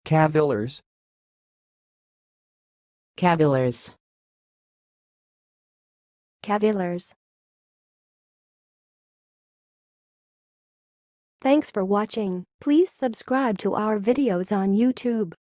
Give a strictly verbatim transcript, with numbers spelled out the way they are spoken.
Cavillers. Cavillers. Cavillers. Thanks for watching. Please subscribe to our videos on YouTube.